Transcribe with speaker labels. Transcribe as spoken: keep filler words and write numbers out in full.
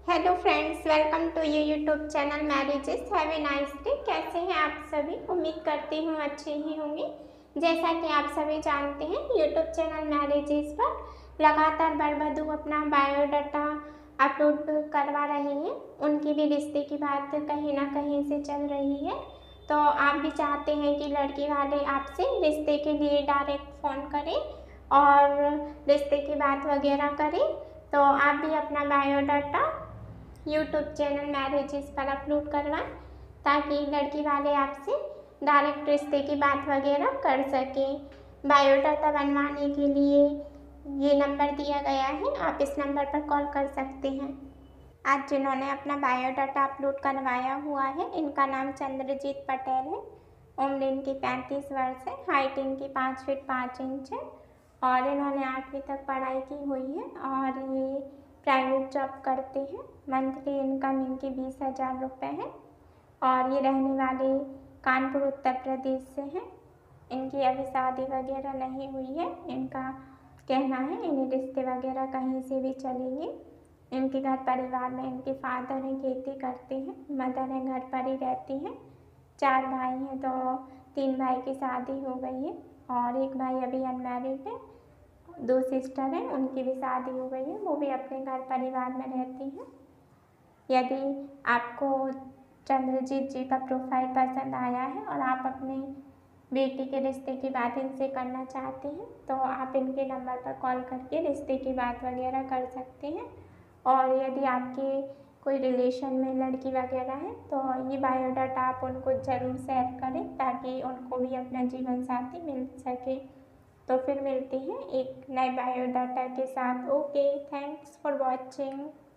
Speaker 1: Hello friends, welcome to you YouTube channel marriages. Have a nice day. कैसे हैं आप सभी? उम्मीद करती हूँ अच्छे ही होंगे। जैसा कि आप सभी जानते हैं, यूट्यूब चैनल मैरिजेस पर लगातार वर वधू अपना बायोडाटा अपलोड करवा रहे हैं। उनकी भी रिश्ते की बात कहीं ना कहीं से चल रही है, तो आप भी चाहते हैं कि लड़की वाले आपसे रिश्ते के लिए डायरेक्ट फ़ोन करें और रिश्ते की बात वगैरह करें। तो आप भी अपना बायोडाटा यूट्यूब चैनल मैरिजेस पर अपलोड करवाएं, ताकि लड़की वाले आपसे डायरेक्ट रिश्ते की बात वगैरह कर सकें। बायोडाटा बनवाने के लिए ये नंबर दिया गया है, आप इस नंबर पर कॉल कर सकते हैं। आज जिन्होंने अपना बायोडाटा अपलोड करवाया हुआ है, इनका नाम चंद्रजीत पटेल है। उम्र इनकी पैंतीस वर्ष है। हाइट इनकी पाँच फीट पाँच इंच है और इन्होंने आठवीं तक पढ़ाई की हुई है और ये प्राइवेट जॉब करते हैं। मंथली इनकम इनकी बीस हज़ार रुपये है और ये रहने वाले कानपुर उत्तर प्रदेश से हैं। इनकी अभी शादी वगैरह नहीं हुई है। इनका कहना है इन्हें रिश्ते वगैरह कहीं से भी चलेंगे। इनके घर परिवार में इनके फादर हैं, खेती करते हैं, मदर हैं, घर पर ही रहती हैं। चार भाई हैं, तो तीन भाई की शादी हो गई है और एक भाई अभी अनमैरिड है। दो सिस्टर हैं, उनकी भी शादी हो गई है, वो भी अपने घर परिवार में रहती हैं। यदि आपको चंद्रजीत जी का प्रोफाइल पसंद आया है और आप अपनी बेटी के रिश्ते की बात इनसे करना चाहते हैं, तो आप इनके नंबर पर कॉल करके रिश्ते की बात वगैरह कर सकते हैं। और यदि आपके कोई रिलेशन में लड़की वगैरह है, तो ये बायोडाटा आप उनको ज़रूर शेयर करें, ताकि उनको भी अपना जीवन साथी मिल सके। तो फिर मिलते हैं एक नए बायोडाटा के साथ। Okay, thanks for watching.